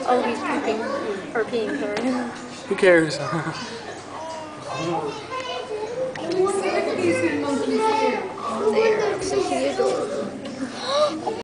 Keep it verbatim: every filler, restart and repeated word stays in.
Oh, he's pooping. Or peeing, sorry. Who cares?